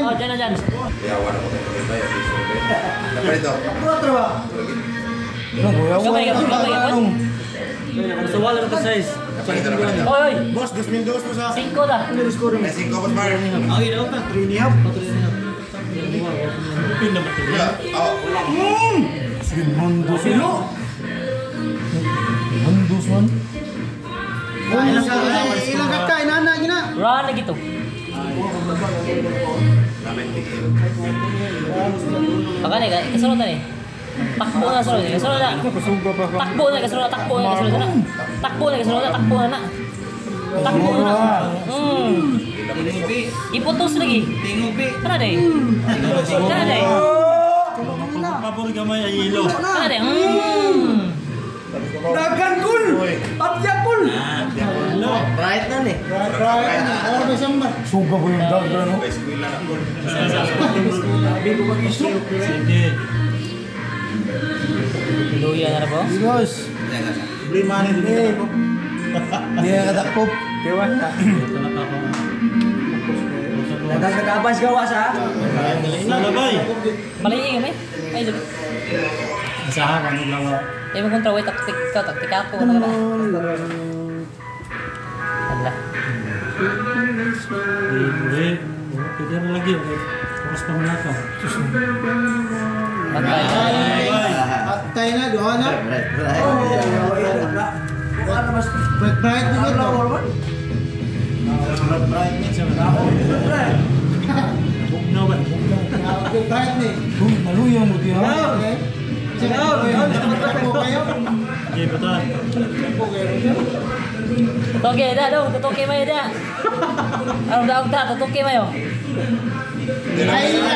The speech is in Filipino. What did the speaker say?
Oh, dyan. Yawan ako ng pagkita yung piso. Dapat ito. Gamay. Sa wala na size. Dapat ito. Oy. Boss, 2,000 po sa... 5 dah. May 5 ko, Mar. Okay, daw pa. 3.5. Mundos silo. Mundos man. Ilang kakain na gina. Run na gitu. Makanya kan kesunod na eh. Takbo na sunod. Kesunod na. Takbo na. Iputos lagi. Kana deh. Pabor gamay ay ilo. Kana deh. Dagan kul. Atyakul. Bright na ni. Or December. Suga ko yung dagan no. Eskwela na ko. Bigo mag-isu. Sige. Luya na po. Bigos. Beli mana dito? Dia kata kop. Dewan tak. Nagabas gawas ha. Nalabay. Paling kami. Ay dulu. Usaha kan lawa. Mo kontra way taktik ako na na. Allah. Boleh. Kita lagi. Terus pemenaka. Bantay. Atay na doon na. Bright juga tuh. Bright nih sama. Bugnaw ba? Bright nih. Maluya mo dia. Okay, betul. Tutoke dah dong, tutoke mayo dah. Ano daw ta, tutoke mayo. Ay,